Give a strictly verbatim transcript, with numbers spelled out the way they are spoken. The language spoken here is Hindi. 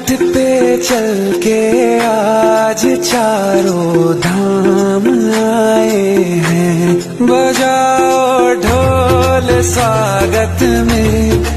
पे चल के आज चारों धाम आए हैं। बजाओ ढोल स्वागत में